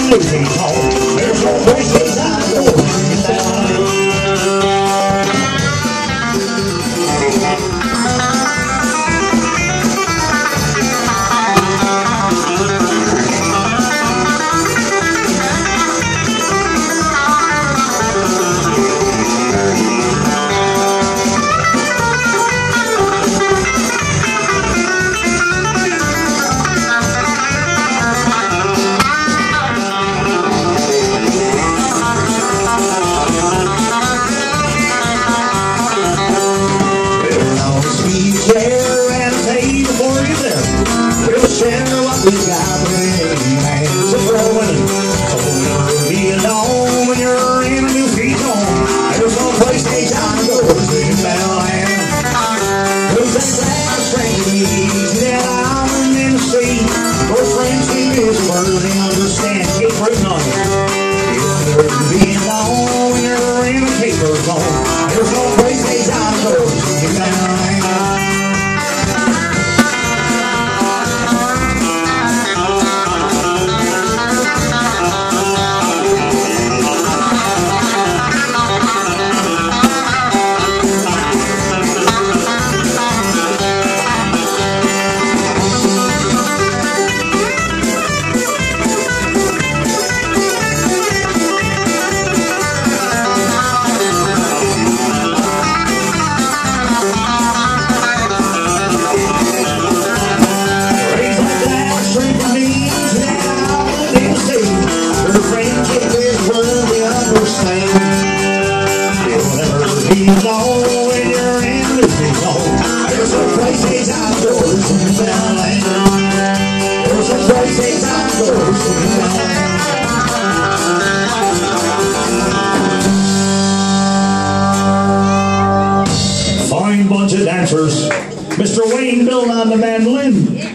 Lucy's home. There's no places I go in town. Share what we got, hands are throwing. So never be alone when you're in a new feet home. There's no place they time goes in Bellland. Who's that glad stranger needs that island in the sea? Where friends can whisper, they understand. Keep rooting on you. You'll never be alone when you're in a paper zone. There's no place they time goes in Bellland. Fine bunch of dancers. Mr. Wayne Bill on the mandolin.